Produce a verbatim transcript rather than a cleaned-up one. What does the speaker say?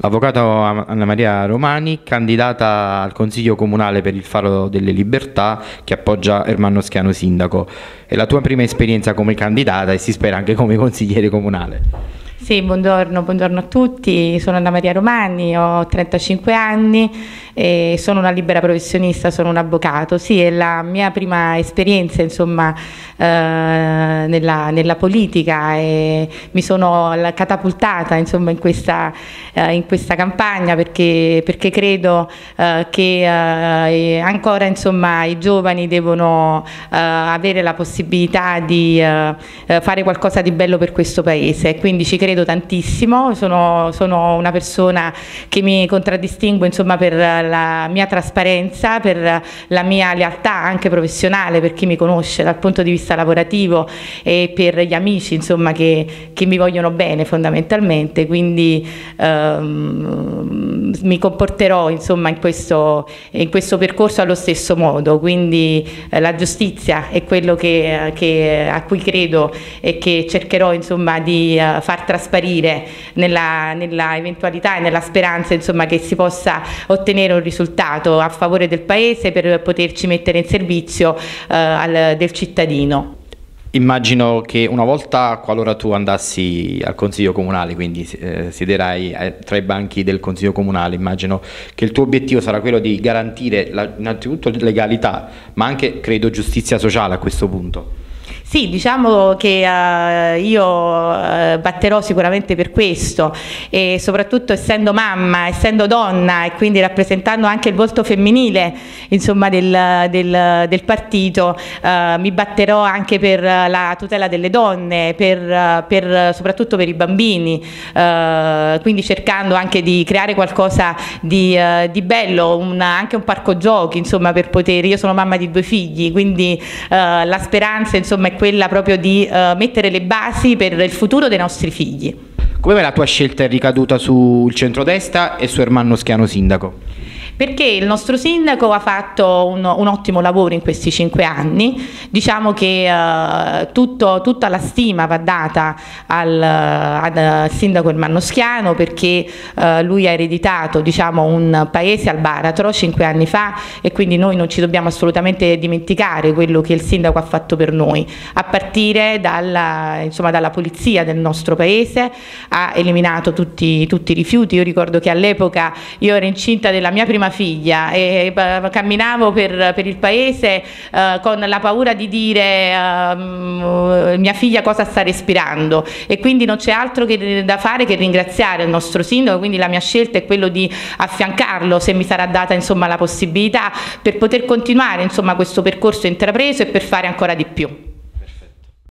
Avvocato Anna Maria Romani, candidata al Consiglio Comunale per il Faro delle Libertà, che appoggia Ermanno Schiano sindaco. È la tua prima esperienza come candidata e si spera anche come consigliere comunale. Sì, buongiorno, buongiorno a tutti, sono Anna Maria Romani, ho trentacinque anni e sono una libera professionista, sono un avvocato. Sì, è la mia prima esperienza, insomma, eh, nella, nella politica e mi sono catapultata, insomma, in questa, eh, in questa campagna perché, perché credo eh, che eh, ancora, insomma, i giovani devono eh, avere la possibilità di eh, fare qualcosa di bello per questo paese, quindi ci credo tantissimo. Sono, sono una persona che mi contraddistingue, insomma, per la mia trasparenza, per la mia lealtà anche professionale, per chi mi conosce dal punto di vista lavorativo e per gli amici, insomma, che, che mi vogliono bene fondamentalmente, quindi ehm, mi comporterò, insomma, in questo, in questo percorso allo stesso modo, quindi eh, la giustizia è quello che, che, a cui credo e che cercherò, insomma, di uh, far trasparire nella, nella eventualità e nella speranza, insomma, che si possa ottenere un risultato a favore del Paese per poterci mettere in servizio eh, al, del cittadino. Immagino che una volta, qualora tu andassi al Consiglio Comunale, quindi eh, siederai eh, tra i banchi del Consiglio Comunale, immagino che il tuo obiettivo sarà quello di garantire la, innanzitutto legalità, ma anche, credo, giustizia sociale a questo punto. Sì, diciamo che uh, io uh, batterò sicuramente per questo e soprattutto essendo mamma, essendo donna e quindi rappresentando anche il volto femminile, insomma, del, del, del partito, uh, mi batterò anche per la tutela delle donne, per, uh, per, soprattutto per i bambini, uh, quindi cercando anche di creare qualcosa di, uh, di bello, una, anche un parco giochi, insomma, per poter, io sono mamma di due figli, quindi uh, la speranza, insomma, è quella proprio di uh, mettere le basi per il futuro dei nostri figli. Come la tua scelta è ricaduta sul centrodestra e su Ermanno Schiano sindaco? Perché il nostro sindaco ha fatto un, un ottimo lavoro in questi cinque anni, diciamo che uh, tutto, tutta la stima va data al, al sindaco Ermanno Schiano perché uh, lui ha ereditato, diciamo, un paese al baratro cinque anni fa e quindi noi non ci dobbiamo assolutamente dimenticare quello che il sindaco ha fatto per noi, a partire dalla, insomma, dalla pulizia del nostro paese, ha eliminato tutti, tutti i rifiuti. Io ricordo che all'epoca io ero incinta della mia prima figlia e eh, camminavo per, per il paese eh, con la paura di dire eh, mia figlia cosa sta respirando, e quindi non c'è altro che, da fare che ringraziare il nostro sindaco, quindi la mia scelta è quello di affiancarlo, se mi sarà data, insomma, la possibilità, per poter continuare, insomma, questo percorso intrapreso e per fare ancora di più.